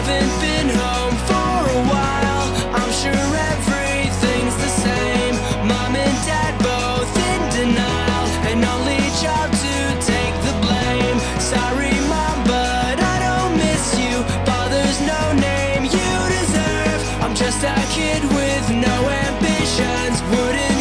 haven't been home for a while. I'm sure everything's the same. Mom and dad both in denial, and only job to take the blame. Sorry mom, but I don't miss you. Father's no name you deserve. I'm just a kid with no ambitions. Wouldn't